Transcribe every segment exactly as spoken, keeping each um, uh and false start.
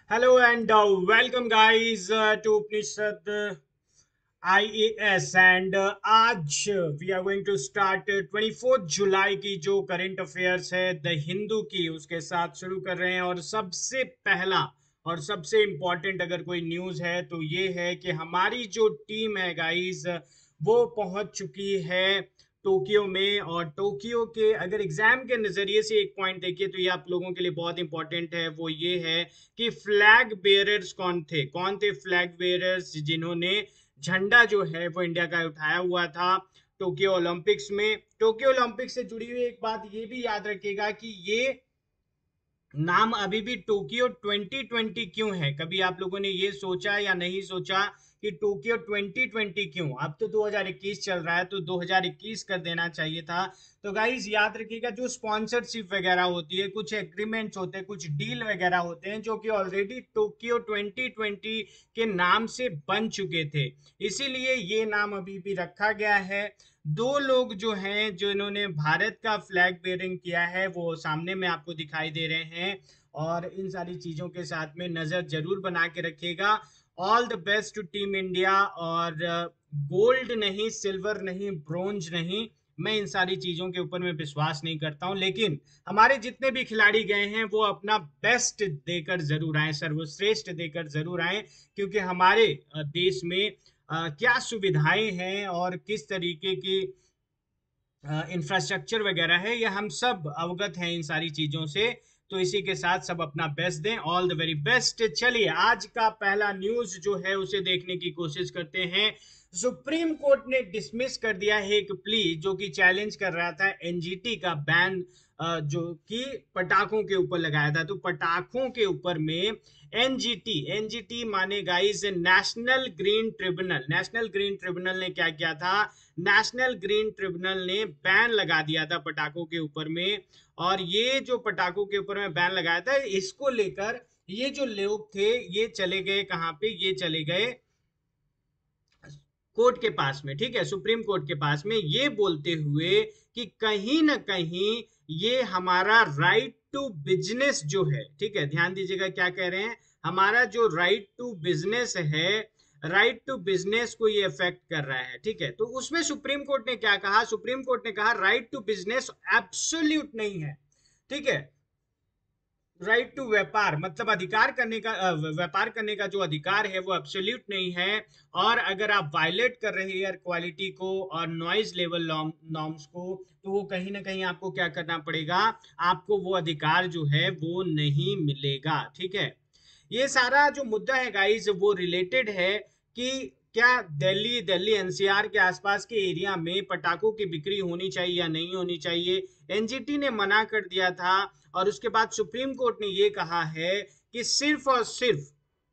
Hello and uh, welcome guys uh, to Upnishad I A S and uh, आज we are going to start चौबीस जुलाई की जो current affairs है the Hindu की उसके साथ शुरू कर रहे हैं। और सबसे पहला और सबसे इम्पोर्टेंट अगर कोई न्यूज़ है तो ये है कि हमारी जो टीम है गाइस वो पहुंच चुकी है टोक्यो में। और टोक्यो के अगर एग्जाम के नज़रिए से एक पॉइंट देखिए तो ये आप लोगों के लिए बहुत इंपॉर्टेंट है, वो ये है कि फ्लैग बेयरर्स कौन थे कौन थे फ्लैग बेयरर्स जिन्होंने झंडा जो है वो इंडिया का उठाया हुआ था टोक्यो ओलंपिक्स में। टोक्यो ओलंपिक्स से जुड़ी हुई एक बात ये भी याद रखिएगा कि ये नाम अभी भी टोक्यो ट्वेंटी ट्वेंटी क्यों है। कभी आप लोगों ने ये सोचा या नहीं सोचा कि टोक्यो ट्वेंटी ट्वेंटी क्यों? अब तो दो हज़ार इक्कीस चल रहा है तो दो हज़ार इक्कीस कर देना चाहिए था। तो गाइज याद रखिएगा जो स्पॉन्सरशिप वगैरह होती है, कुछ एग्रीमेंट्स होते हैं, कुछ डील वगैरह होते हैं जो कि ऑलरेडी टोक्यो ट्वेंटी ट्वेंटी के नाम से बन चुके थे, इसीलिए ये नाम अभी भी रखा गया है। दो लोग जो हैं जो इन्होंने भारत का फ्लैग बेयरिंग किया है वो सामने में आपको दिखाई दे रहे हैं। और इन सारी चीजों के साथ में नजर जरूर बना के रखिएगा। All the best to team India. और गोल्ड नहीं, सिल्वर नहीं, ब्रोंज नहीं, मैं इन सारी चीजों के ऊपर मैं विश्वास नहीं करता हूं, लेकिन हमारे जितने भी खिलाड़ी गए हैं वो अपना बेस्ट देकर जरूर आए, सर्वश्रेष्ठ देकर जरूर आए। क्योंकि हमारे अ, देश में अ, क्या सुविधाएं हैं और किस तरीके की इंफ्रास्ट्रक्चर वगैरह है, ये हम सब अवगत हैं इन सारी चीजों से। तो इसी के साथ सब अपना बेस्ट दें। All the very best. चलिए आज का पहला न्यूज जो है उसे देखने की कोशिश करते हैं। सुप्रीम कोर्ट ने डिसमिस कर दिया है एक प्ली जो कि चैलेंज कर रहा था एन जी टी का बैन, जो कि पटाखों के ऊपर लगाया था। तो पटाखों के ऊपर में N G T N G T माने guys national green tribunal. National green tribunal ने क्या किया था? नेशनल ग्रीन ट्रिब्यूनल ने बैन लगा दिया था पटाखों के ऊपर में। और ये जो पटाखों के ऊपर में बैन लगाया था, इसको लेकर ये जो लोग थे ये चले गए कहां पे? ये चले गए कोर्ट के पास में, ठीक है, सुप्रीम कोर्ट के पास में, ये बोलते हुए कि कहीं ना कहीं ये हमारा राइट टू बिजनेस जो है, ठीक है, ध्यान दीजिएगा क्या कह रहे हैं, हमारा जो राइट टू बिजनेस है, राइट टू बिजनेस को ये अफेक्ट कर रहा है। ठीक है, तो उसमें सुप्रीम कोर्ट ने क्या कहा? सुप्रीम कोर्ट ने कहा राइट टू बिजनेस एब्सोल्यूट नहीं है। ठीक है, राइट टू व्यापार मतलब अधिकार करने का, व्यापार करने का जो अधिकार है वो एब्सोल्यूट नहीं है। और अगर आप वायलेट कर रहे हैं एयर क्वालिटी को और नॉइज लेवल नॉर्म्स को, तो वो कहीं ना कहीं आपको क्या करना पड़ेगा? आपको वो अधिकार जो है वो नहीं मिलेगा। ठीक है, ये सारा जो मुद्दा है गाइस वो रिलेटेड है कि क्या Delhi Delhi N C R के आसपास के एरिया में पटाखों की बिक्री होनी चाहिए या नहीं होनी चाहिए। एन जी टी ने मना कर दिया था। और उसके बाद सुप्रीम कोर्ट ने यह कहा है कि सिर्फ और सिर्फ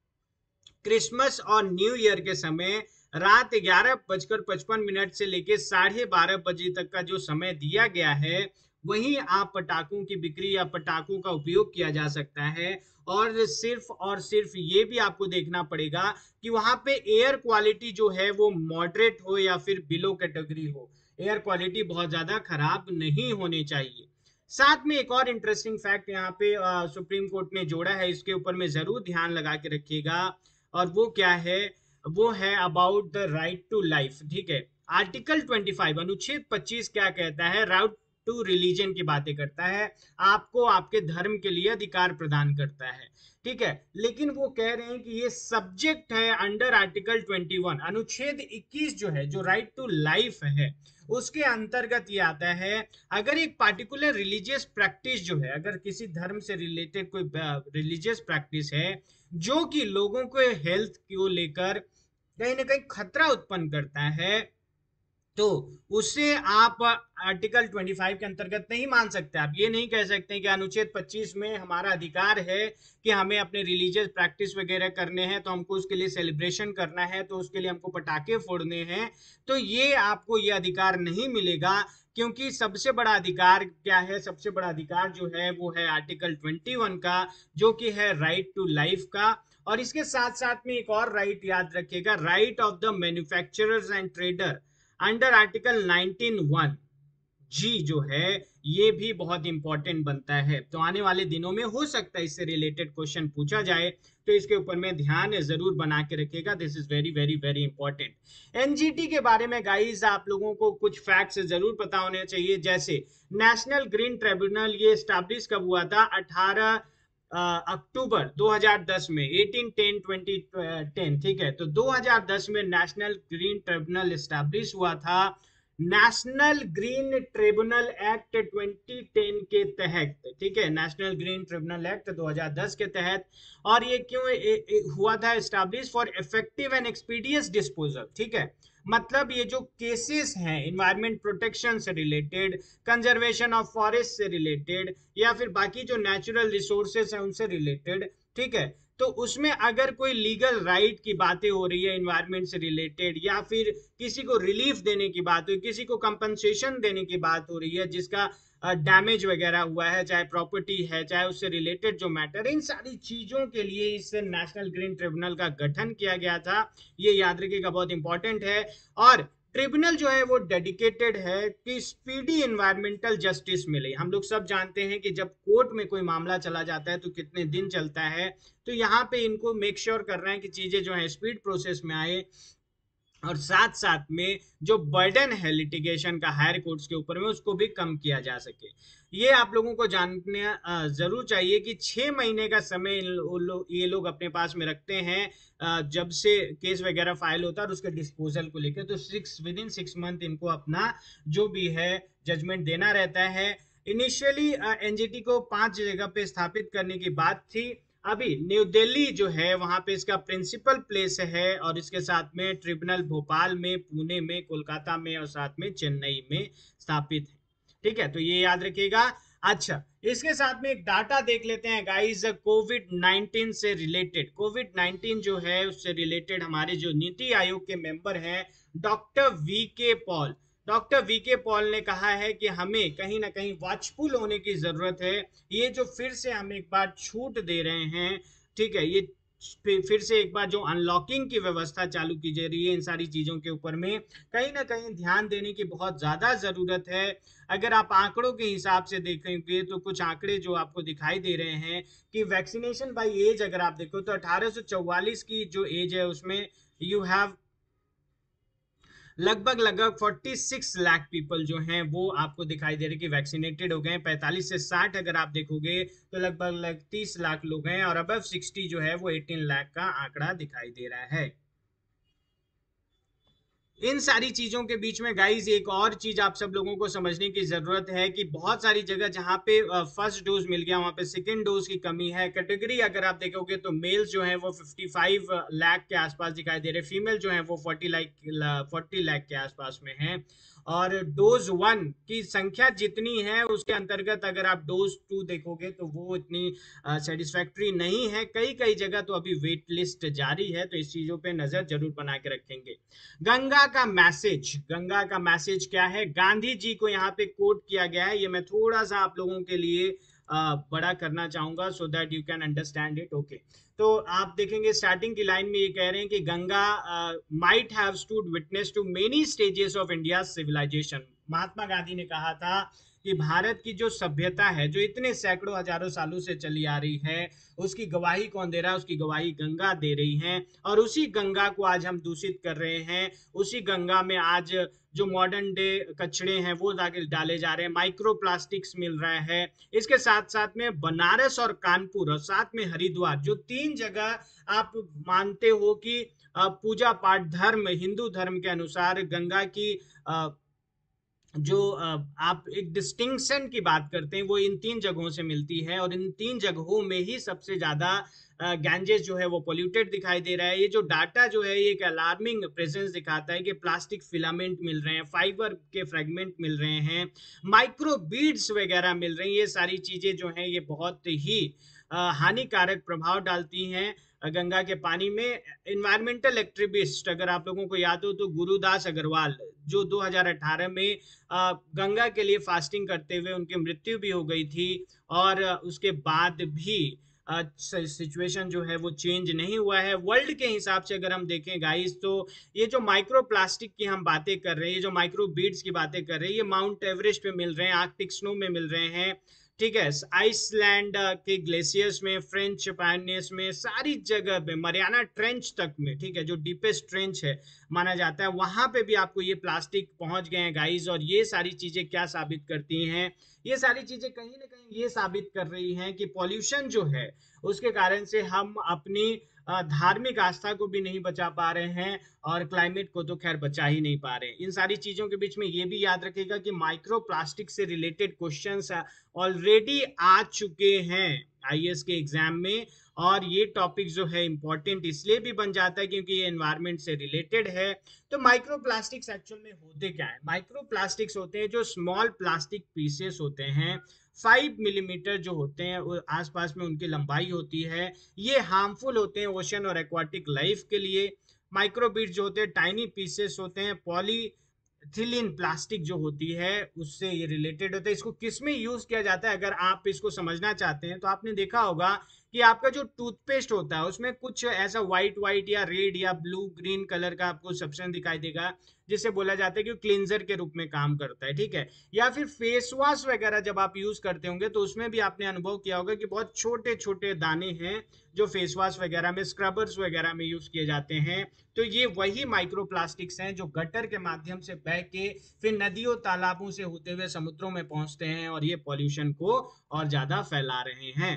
क्रिसमस और न्यू ईयर के समय रात ग्यारह बजकर पचपन मिनट से लेकर साढ़े बारह बजे तक का जो समय दिया गया है, वहीं आप पटाखों की बिक्री या पटाखों का उपयोग किया जा सकता है। और सिर्फ और सिर्फ ये भी आपको देखना पड़ेगा कि वहां पे एयर क्वालिटी जो है वो मॉडरेट हो या फिर बिलो कैटेगरी हो। एयर क्वालिटी बहुत ज्यादा खराब नहीं होनी चाहिए। साथ में एक और इंटरेस्टिंग फैक्ट यहाँ पे सुप्रीम कोर्ट ने जोड़ा है, इसके ऊपर में जरूर ध्यान लगा के रखिएगा। और वो क्या है? वो है about the right to life. ठीक है, आर्टिकल पच्चीस, अनुच्छेद पच्चीस क्या कहता है? राइट टू रिलीजन की बातें करता है, आपको आपके धर्म के लिए अधिकार प्रदान करता है। ठीक है, लेकिन वो कह रहे हैं कि ये सब्जेक्ट है अंडर आर्टिकल इक्कीस, अनुच्छेद इक्कीस जो है, जो राइट टू लाइफ है, उसके अंतर्गत ये आता है। अगर एक पार्टिकुलर रिलीजियस प्रैक्टिस जो है, अगर किसी धर्म से रिलेटेड कोई रिलीजियस प्रैक्टिस है जो कि लोगों को हेल्थ को लेकर कहीं ना कहीं खतरा उत्पन्न करता है, तो उसे आप आर्टिकल पच्चीस के अंतर्गत नहीं मान सकते। आप ये नहीं कह सकते कि अनुच्छेद पच्चीस में हमारा अधिकार है कि हमें अपने रिलीजियस प्रैक्टिस वगैरह करने हैं, तो हमको उसके लिए सेलिब्रेशन करना है, तो उसके लिए हमको पटाखे फोड़ने हैं, तो ये आपको ये अधिकार नहीं मिलेगा। क्योंकि सबसे बड़ा अधिकार क्या है? सबसे बड़ा अधिकार जो है वो है आर्टिकल इक्कीस का, जो कि है राइट टू लाइफ का। और इसके साथ साथ में एक और राइट याद रखिएगा, right of the manufacturers and trader under article nineteen one G जो है, ये भी बहुत इंपॉर्टेंट बनता है। तो आने वाले दिनों में हो सकता है इससे रिलेटेड क्वेश्चन पूछा जाए, तो इसके ऊपर में ध्यान जरूर बना के रखिएगा। This is very very very important. NGT के बारे में गाइस आप लोगों को कुछ फैक्ट्स जरूर पता होने चाहिए। जैसे नेशनल ग्रीन ट्रिब्यूनल ये स्टैब्लिश कब हुआ था? अठारह अक्टूबर दो हज़ार दस में, अठारह दस दो हज़ार दस, ठीक है। तो दो हज़ार दस में नेशनल ग्रीन ट्रिब्यूनल स्टैब्लिश हुआ था। नेशनल ग्रीन ट्रिब्यूनल एक्ट दो हज़ार दस के तहत, ठीक है, नेशनल ग्रीन ट्रिब्यूनल एक्ट दो हज़ार दस के तहत। और ये क्यों ए, ए, हुआ था establish? For effective and expeditious disposal, ठीक है। मतलब ये जो केसेस हैं एनवायरमेंट प्रोटेक्शन से रिलेटेड, कंजर्वेशन ऑफ फॉरेस्ट से रिलेटेड, या फिर बाकी जो नेचुरल रिसोर्सेस हैं उनसे रिलेटेड, ठीक है, तो उसमें अगर कोई लीगल राइट की बातें हो रही है एनवायरमेंट से रिलेटेड, या फिर किसी को रिलीफ देने की बात हो, किसी को कंपनसेशन देने की बात हो रही है जिसका डैमेज वगैरह हुआ है, चाहे प्रॉपर्टी है, चाहे उससे रिलेटेड जो मैटर, इन सारी चीजों के लिए इस नेशनल ग्रीन ट्रिब्यूनल का गठन किया गया था। ये याद रखिएगा, बहुत इंपॉर्टेंट है। और ट्रिब्यूनल जो है वो डेडिकेटेड है कि स्पीडी एनवायरमेंटल जस्टिस मिले। हम लोग सब जानते हैं कि जब कोर्ट में कोई मामला चला जाता है तो कितने दिन चलता है, तो यहाँ पे इनको मेक श्योर कर रहे हैं कि चीजें जो है स्पीड प्रोसेस में आए, और साथ साथ में जो बर्डन है लिटिगेशन का हायर कोर्ट्स के ऊपर में उसको भी कम किया जा सके। ये आप लोगों को जानने जरूर चाहिए कि छह महीने का समय ये लोग अपने पास में रखते हैं जब से केस वगैरह फाइल होता है और उसके डिस्पोजल को लेकर। तो six within six month इनको अपना जो भी है जजमेंट देना रहता है। इनिशियली एनजीटी को पांच जगह पे स्थापित करने की बात थी। अभी न्यू दिल्ली जो है वहां पे इसका प्रिंसिपल प्लेस है, और इसके साथ में ट्रिब्यूनल भोपाल में, पुणे में, कोलकाता में और साथ में चेन्नई में स्थापित है, ठीक है। तो ये याद रखिएगा। अच्छा, इसके साथ में एक डाटा देख लेते हैं गाइस, कोविड नाइनटीन से रिलेटेड। कोविड नाइनटीन जो है उससे रिलेटेड हमारे जो नीति आयोग के मेंबर हैं doctor V K Paul, doctor V K Paul ने कहा है कि हमें कहीं ना कहीं वॉचफुल होने की जरूरत है। ये जो फिर से हम एक बार छूट दे रहे हैं, ठीक है, ये फिर से एक बार जो अनलॉकिंग की व्यवस्था चालू की जा रही है, इन सारी चीजों के ऊपर में कहीं ना कहीं ध्यान देने की बहुत ज्यादा जरूरत है। अगर आप आंकड़ों के हिसाब से देखेंगे तो कुछ आंकड़े जो आपको दिखाई दे रहे हैं कि वैक्सीनेशन बाय एज अगर आप देखो तो अठारह सौ चौवालीस की जो एज है उसमें यू हैव लगभग लगभग छियालीस लाख पीपल जो हैं वो आपको दिखाई दे रहे कि वैक्सीनेटेड हो गए हैं। पैंतालीस से साठ अगर आप देखोगे तो लगभग लगभग तीस लाख लोग हैं, और अबव साठ जो है वो अठारह लाख का आंकड़ा दिखाई दे रहा है। इन सारी चीजों के बीच में गाइस एक और चीज आप सब लोगों को समझने की जरूरत है कि बहुत सारी जगह जहां पे फर्स्ट डोज मिल गया वहां पे सेकेंड डोज की कमी है। कैटेगरी अगर आप देखोगे तो मेल्स जो है वो पचपन लाख के आसपास दिखाई दे रहे, फीमेल जो है वो चालीस लाख चालीस लाख के आसपास में है। और डोज वन की संख्या जितनी है उसके अंतर्गत अगर आप डोज टू देखोगे तो वो इतनी सेटिस्फैक्ट्री नहीं है। कई कई जगह तो अभी वेट लिस्ट जारी है, तो इस चीजों पे नजर जरूर बना के रखेंगे। गंगा का मैसेज, गंगा का मैसेज क्या है? गांधी जी को यहाँ पे कोट किया गया है। ये मैं थोड़ा सा आप लोगों के लिए आ, बड़ा करना चाहूंगा so that you can understand it. Okay, तो आप देखेंगे स्टार्टिंग की लाइन में ये कह रहे हैं कि Ganga might have stood witness to many stages of India civilisation. Mahatma Gandhi ने कहा था कि भारत की जो सभ्यता है जो इतने सैकड़ों हजारों सालों से चली आ रही है, उसकी गवाही कौन दे रहा है? उसकी गवाही गंगा दे रही है। और उसी गंगा को आज हम दूषित कर रहे हैं। उसी गंगा में आज जो मॉडर्न डे कचड़े हैं वो डाले जा रहे हैं, माइक्रो प्लास्टिक्स मिल रहा है। इसके साथ साथ में बनारस और कानपुर और साथ में हरिद्वार, जो तीन जगह आप मानते हो कि पूजा पाठ धर्म, हिंदू धर्म के अनुसार गंगा की जो आप एक डिस्टिंक्शन की बात करते हैं वो इन तीन जगहों से मिलती है। और इन तीन जगहों में ही सबसे ज्यादा गैंजेस जो है वो पोल्यूटेड दिखाई दे रहा है। ये जो डाटा जो है ये एक अलार्मिंग प्रेजेंस दिखाता है कि प्लास्टिक फिलामेंट मिल रहे हैं, फाइबर के फ्रेगमेंट मिल रहे हैं, माइक्रो बीड्स वगैरह मिल रही हैं। ये सारी चीजें जो हैं ये बहुत ही हानिकारक प्रभाव डालती हैं गंगा के पानी में। इन्वायरमेंटल एक्टिविस्ट अगर आप लोगों को याद हो तो गुरुदास अग्रवाल जो दो हज़ार अठारह में गंगा के लिए फास्टिंग करते हुए उनकी मृत्यु भी हो गई थी, और उसके बाद भी सिचुएशन जो है वो चेंज नहीं हुआ है। वर्ल्ड के हिसाब से अगर हम देखें गाइस, तो ये जो माइक्रो प्लास्टिक की हम बातें कर रहे हैं, ये जो माइक्रो बीड्स की बातें कर रहे हैं, ये माउंट एवरेस्ट पे मिल रहे हैं, आर्कटिक स्नो में मिल रहे हैं, ठीक है, आइसलैंड के ग्लेशियर्स में, फ्रेंच पायनियर्स में, सारी जगह पे, मरियाना ट्रेंच तक में, ठीक है, जो डीपेस्ट ट्रेंच है माना जाता है, वहां पे भी आपको ये प्लास्टिक पहुंच गए हैं गाइस। और ये सारी चीजें क्या साबित करती हैं? ये सारी चीजें कहीं ना कहीं ये साबित कर रही हैं कि पॉल्यूशन जो है उसके कारण से हम अपनी धार्मिक आस्था को भी नहीं बचा पा रहे हैं, और क्लाइमेट को तो खैर बचा ही नहीं पा रहे हैं। इन सारी चीजों के बीच में ये भी याद रखिएगा कि माइक्रो प्लास्टिक से रिलेटेड क्वेश्चंस ऑलरेडी आ चुके हैं आईएएस के एग्जाम में, और ये टॉपिक जो है इंपॉर्टेंट इसलिए भी बन जाता है क्योंकि ये एनवायरनमेंट से रिलेटेड है। तो माइक्रो प्लास्टिक्स एक्चुअल में होते क्या है? माइक्रो प्लास्टिक्स होते हैं जो स्मॉल प्लास्टिक पीसेस होते हैं, फाइव मिलीमीटर जो होते हैं आसपास में उनकी लंबाई होती है। ये हार्मफुल होते हैं ओशन और एक्वाटिक लाइफ के लिए। माइक्रोबीट जो होते हैं टाइनी पीसेस होते हैं। पॉलीथिलीन प्लास्टिक जो होती है उससे ये रिलेटेड होता है। इसको किस में यूज किया जाता है अगर आप इसको समझना चाहते हैं तो आपने देखा होगा कि आपका जो टूथपेस्ट होता है उसमें कुछ ऐसा व्हाइट व्हाइट या रेड या ब्लू ग्रीन कलर का आपको सब्सटेंस दिखाई देगा, जिसे बोला जाता है कि क्लींजर के रूप में काम करता है, ठीक है। या फिर फेस वॉश वगैरह जब आप यूज करते होंगे तो उसमें भी आपने अनुभव किया होगा कि बहुत छोटे छोटे दाने हैं जो फेस वॉश वगैरह में, स्क्रबर्स वगैरह में यूज किए जाते हैं। तो ये वही माइक्रो प्लास्टिक्स हैं जो गटर के माध्यम से बह के फिर नदियों तालाबों से होते हुए समुद्रों में पहुंचते हैं और ये पॉल्यूशन को और ज्यादा फैला रहे हैं।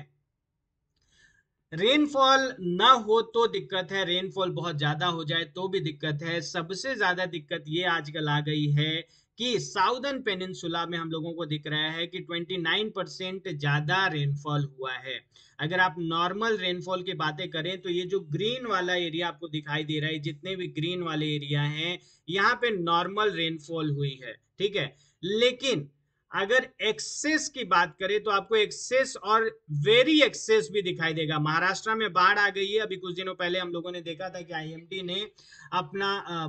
रेनफॉल ना हो तो दिक्कत है, रेनफॉल बहुत ज्यादा हो जाए तो भी दिक्कत है। सबसे ज्यादा दिक्कत ये आजकल आ गई है कि साउदर्न पेनिनसुला में हम लोगों को दिख रहा है कि उनतीस परसेंट ज्यादा रेनफॉल हुआ है। अगर आप नॉर्मल रेनफॉल की बातें करें तो ये जो ग्रीन वाला एरिया आपको दिखाई दे रहा है, जितने भी ग्रीन वाले एरिया हैं यहाँ पे नॉर्मल रेनफॉल हुई है, ठीक है। लेकिन अगर एक्सेस की बात करें तो आपको एक्सेस और वेरी एक्सेस भी दिखाई देगा। महाराष्ट्र में बाढ़ आ गई है। अभी कुछ दिनों पहले हम लोगों ने देखा था कि आईएमडी ने अपना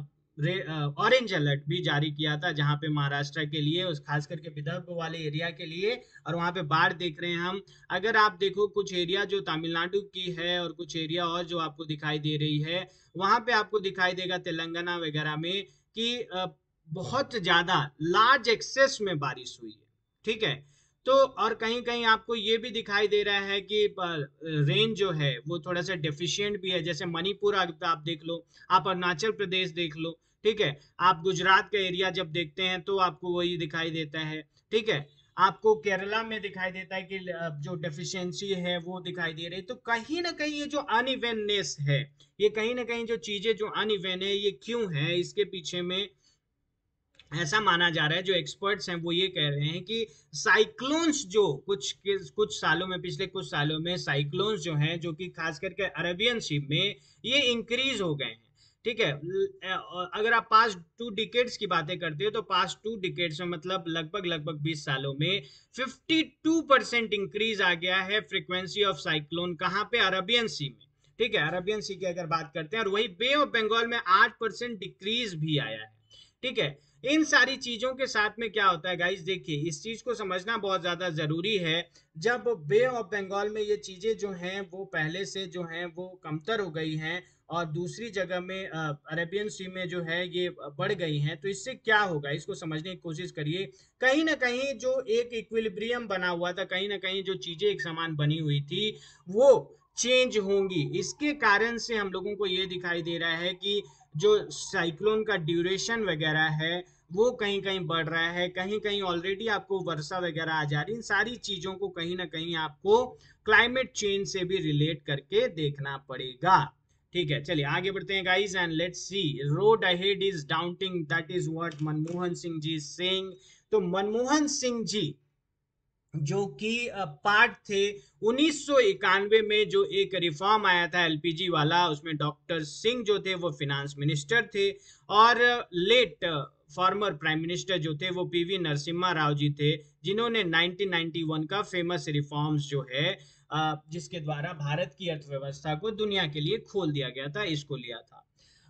ऑरेंज अलर्ट भी जारी किया था, जहां पे महाराष्ट्र के लिए, उस खास करके विदर्भ वाले एरिया के लिए, और वहां पे बाढ़ देख रहे हैं हम। अगर आप देखो कुछ एरिया जो तमिलनाडु की है और कुछ एरिया और जो आपको दिखाई दे रही है, वहां पे आपको दिखाई देगा तेलंगाना वगैरह में कि बहुत ज्यादा लार्ज एक्सेस में बारिश हुई है, ठीक है। तो और कहीं कहीं आपको ये भी दिखाई दे रहा है कि रेन जो है वो थोड़ा सा डेफिशिएंट भी है। जैसे मणिपुर आप देख लो, आप अरुणाचल प्रदेश देख लो, ठीक है, आप गुजरात का एरिया जब देखते हैं तो आपको वही दिखाई देता है, ठीक है। आपको केरला में दिखाई देता है कि जो डेफिशिएंसी है वो दिखाई दे रही है। तो कहीं ना कहीं ये जो अनइवननेस है, ये कहीं ना कहीं जो चीजें जो अनइवन है, ये क्यों है? इसके पीछे में ऐसा माना जा रहा है, जो एक्सपर्ट्स हैं वो ये कह रहे हैं कि साइक्लोन्स जो कुछ कुछ सालों में, पिछले कुछ सालों में साइक्लोन्स जो हैं, जो कि खास करके अरेबियन सी में ये इंक्रीज हो गए हैं, ठीक है। अगर आप पास्ट टू डिकेड्स की बातें करते हो तो पास्ट टू डिकेड्स में, मतलब लगभग लगभग बीस सालों में बावन परसेंट इंक्रीज आ गया है फ्रीक्वेंसी ऑफ साइक्लोन। कहाँ पे? अरेबियन सी में, ठीक है। अरेबियन सी की अगर बात करते हैं, और वही बे ऑफ बंगाल में आठ परसेंट डिक्रीज भी आया है, ठीक है। इन सारी चीजों के साथ में क्या होता है गाइस, देखिए इस चीज को समझना बहुत ज्यादा जरूरी है। जब बे ऑफ बंगाल में ये चीजें जो हैं वो पहले से जो हैं वो कमतर हो गई हैं, और दूसरी जगह में अरेबियन सी में जो है ये बढ़ गई हैं, तो इससे क्या होगा इसको समझने की कोशिश करिए। कहीं ना कहीं जो एक इक्विलिब्रियम बना हुआ था, कहीं ना कहीं जो चीजें एक समान बनी हुई थी वो चेंज होंगी। इसके कारण से हम लोगों को ये दिखाई दे रहा है कि जो साइक्लोन का ड्यूरेशन वगैरह है वो कहीं कहीं बढ़ रहा है, कहीं कहीं ऑलरेडी आपको वर्षा वगैरह आ जा रही। इन सारी चीजों को कहीं ना कहीं आपको क्लाइमेट चेंज से भी रिलेट करके देखना पड़ेगा, ठीक है। चलिए आगे बढ़ते हैं guys, and let's see. Road ahead is daunting, that is what Manmohan Singh ji saying. तो मनमोहन सिंह जी जो कि पार्ट थे उन्नीस सौ इक्यानवे में, जो एक रिफॉर्म आया था एलपीजी वाला, उसमें डॉक्टर सिंह जो थे वो फिनेंस मिनिस्टर थे, और लेट फॉर्मर प्राइम मिनिस्टर जो थे वो पीवी नरसिम्हा राव जी थे, जिन्होंने नाइनटीन नाइंटी वन का फेमस रिफॉर्म्स जो है, जिसके द्वारा भारत की अर्थव्यवस्था को दुनिया के लिए खोल दिया गया था, इसको लिया था।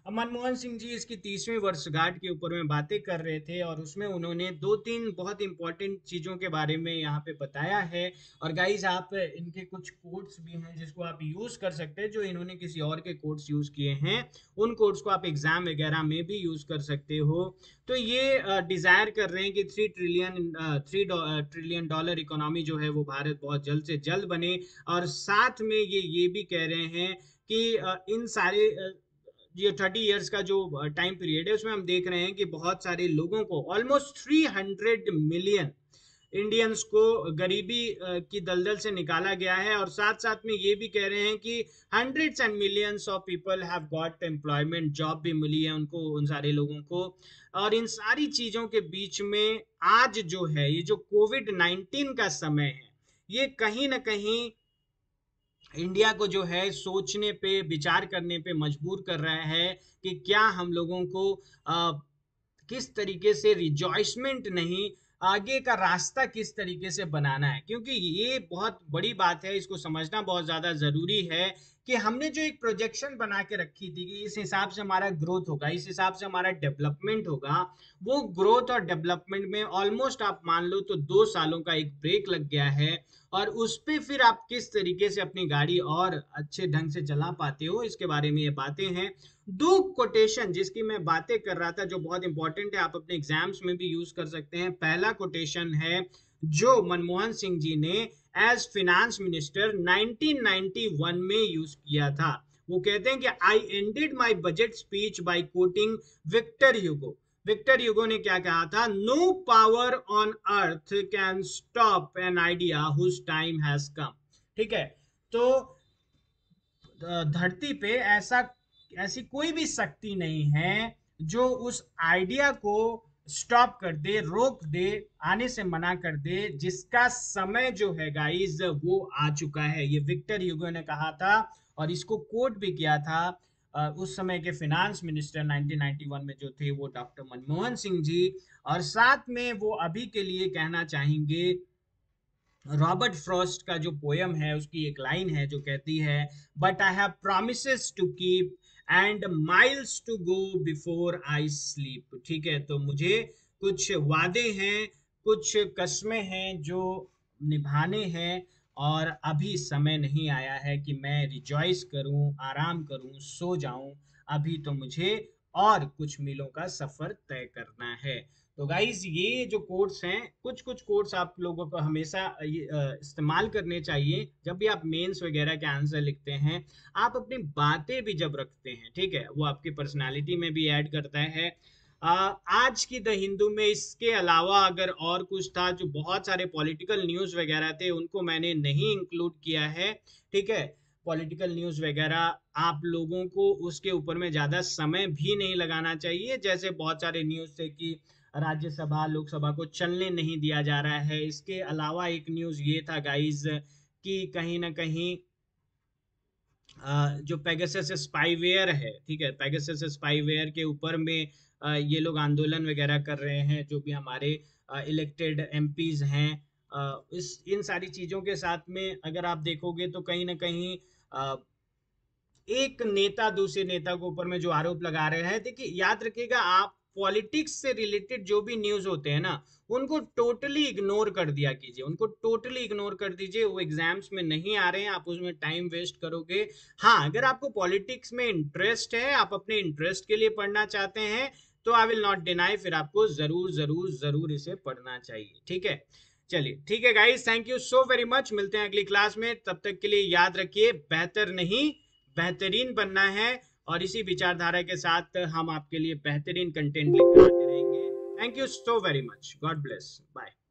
मनमोहन सिंह जी इसकी तीसवीं वर्षगांठ के ऊपर में बातें कर रहे थे और उसमें उन्होंने दो तीन बहुत इंपॉर्टेंट चीज़ों के बारे में यहाँ पे बताया है। और गाइस आप इनके कुछ कोट्स भी हैं जिसको आप यूज़ कर सकते हैं, जो इन्होंने किसी और के कोट्स यूज़ किए हैं, उन कोट्स को आप एग्जाम वगैरह में भी यूज़ कर सकते हो। तो ये डिज़ायर कर रहे हैं कि three trillion three trillion dollar economy जो है वो भारत बहुत जल्द से जल्द बने। और साथ में ये ये भी कह रहे हैं कि अ, इन सारे अ, ये थर्टी इयर्स का जो टाइम पीरियड है उसमें हम देख रहे हैं कि बहुत सारे लोगों को, almost three hundred million Indians को गरीबी अ, की दलदल से निकाला गया है। और साथ साथ में ये भी कह रहे हैं कि hundreds and millions of people have got employment, job भी मिली है उनको, उन सारे लोगों को। और इन सारी चीजों के बीच में आज जो है ये जो कोविड नाइन्टीन का समय है, ये कहीं ना कहीं इंडिया को जो है सोचने पे, विचार करने पे मजबूर कर रहा है कि क्या हम लोगों को आ, किस तरीके से रिजॉइसमेंट नहीं, आगे का रास्ता किस तरीके से बनाना है। क्योंकि ये बहुत बड़ी बात है, इसको समझना बहुत ज्यादा जरूरी है कि हमने जो एक प्रोजेक्शन बना के रखी थी कि इस हिसाब से हमारा ग्रोथ होगा, इस हिसाब से हमारा डेवलपमेंट होगा, वो ग्रोथ और डेवलपमेंट में ऑलमोस्ट आप मान लो तो दो सालों का एक ब्रेक लग गया है। और उस पे फिर आप किस तरीके से अपनी गाड़ी और अच्छे ढंग से चला पाते हो, इसके बारे में ये बातें हैं। दो कोटेशन जिसकी मैं बातें कर रहा था जो बहुत इंपॉर्टेंट है, आप अपने एग्जाम्स में भी यूज कर सकते हैं। पहला कोटेशन है जो मनमोहन सिंह जी ने as finance minister nineteen ninety one में यूज किया था। वो कहते हैं कि I ended my budget speech by quoting Victor Hugo. Victor Hugo ने क्या कहा था? No power on earth can stop an idea whose time has come. ठीक है, तो धरती पे ऐसा ऐसी कोई भी शक्ति नहीं है जो उस आइडिया को स्टॉप कर दे, रोक दे, आने से मना कर दे, जिसका समय जो है गाइस वो आ चुका है। ये विक्टर ह्यूगो ने कहा था और इसको कोट भी किया था अ, उस समय के finance minister nineteen ninety one में जो थे वो डॉक्टर मनमोहन सिंह जी। और साथ में वो अभी के लिए कहना चाहेंगे, रॉबर्ट फ्रॉस्ट का जो पोयम है उसकी एक लाइन है जो कहती है, but I have promises to keep and miles to go before I sleep. ठीक है, तो मुझे कुछ वादे हैं, कुछ कस्में हैं जो निभाने हैं, और अभी समय नहीं आया है कि मैं रिजॉइस करूं, आराम करूं, सो जाऊं। अभी तो मुझे और कुछ मीलों का सफर तय करना है। तो गाइज ये जो कोर्स हैं, कुछ कुछ कोर्स आप लोगों को हमेशा ये, अ, इस्तेमाल करने चाहिए जब भी आप मेंस वगैरह के आंसर लिखते हैं। आप अपनी बातें भी जब रखते हैं, ठीक है, वो आपकी पर्सनालिटी में भी ऐड करता है। अ, आज की द हिंदू में इसके अलावा अगर और कुछ था, जो बहुत सारे पॉलिटिकल न्यूज़ वगैरह थे उनको मैंने नहीं इंक्लूड किया है। ठीक है, पॉलिटिकल न्यूज़ वगैरह आप लोगों को उसके ऊपर में ज़्यादा समय भी नहीं लगाना चाहिए। जैसे बहुत सारे न्यूज़ थे कि राज्यसभा लोकसभा को चलने नहीं दिया जा रहा है। इसके अलावा एक न्यूज़ ये था गाइज कि कहीं ना कहीं अ, जो पेगासस स्पाईवेयर है, ठीक है, पेगासस स्पाईवेयर के ऊपर में अ, ये लोग आंदोलन वगैरह कर रहे हैं, जो भी हमारे इलेक्टेड एमपीज हैं। अ, इस इन सारी चीज़ों के साथ में अगर आप देखोगे तो कहीं ना कहीं अ, एक नेता दूसरे नेता के ऊपर में जो आरोप लगा रहे हैं, देखिए याद रखिएगा, आप पॉलिटिक्स से रिलेटेड जो भी न्यूज़ होते हैं ना, उनको टोटली इग्नोर कर दिया कीजिए, उनको टोटली इग्नोर कर दीजिए। वो एग्जाम्स में नहीं आ रहे हैं, आप उसमें टाइम वेस्ट करोगे। हाँ, अगर आपको पॉलिटिक्स में इंटरेस्ट है, आप अपने इंटरेस्ट के लिए पढ़ना चाहते हैं, तो आई विल नॉट डिनाई, फिर आपको जरूर जरूर जरूर इसे पढ़ना चाहिए। ठीक है, चलिए ठीक है guys, thank you so very much. मिलते हैं अगली क्लास में, तब तक के लिए याद रखिए, बेहतर नहीं बेहतरीन बनना है। और इसी विचारधारा के साथ हम आपके लिए बेहतरीन कंटेंट लेकर आते रहेंगे। Thank you so very much, god bless, bye.